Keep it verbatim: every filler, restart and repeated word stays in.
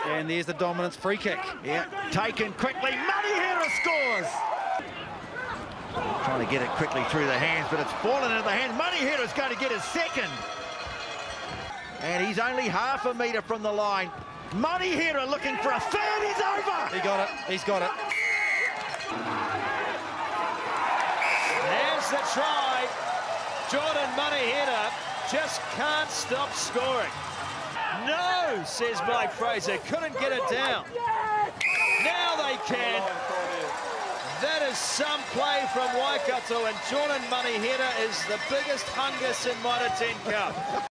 And there's the dominance free kick. Yeah, taken quickly. Manihira scores. Trying to get it quickly through the hands, but it's fallen into the hands. Manihira's going to get his second. And he's only half a metre from the line. Manihira looking for a third. He's over. He got it. He's got it. There's the try. Jordan Manihira just can't stop scoring. No, says Blake Fraser. Couldn't get it down. Now they can. That is some play from Waikato, and Jordan Manihira is the biggest hungus in Mitre ten Cup.